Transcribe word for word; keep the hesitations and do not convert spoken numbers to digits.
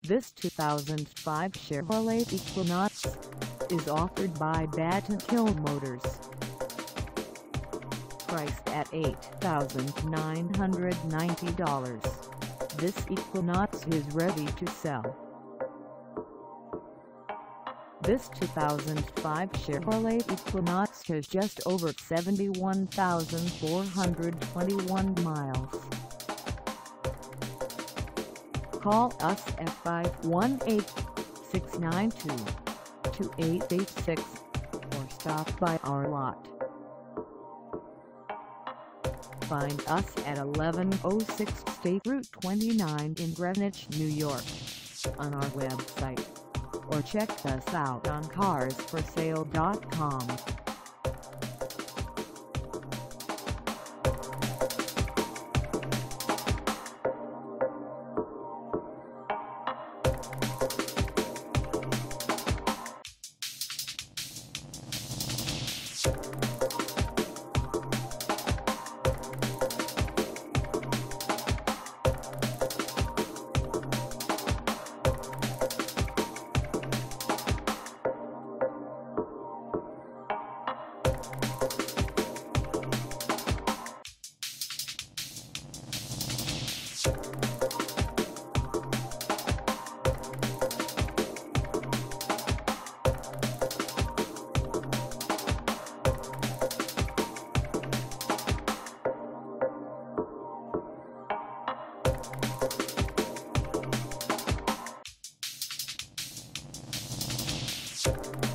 This two thousand five Chevrolet Equinox is offered by BATTENKILL Motors. Priced at eight thousand nine hundred ninety dollars, this Equinox is ready to sell. This two thousand five Chevrolet Equinox has just over seventy-one thousand four hundred twenty-one miles. Call us at five one eight, six nine two, two eight eight six or stop by our lot. Find us at eleven oh six State Route twenty-nine in Greenwich, New York, on our website, or check us out on cars for sale dot com. You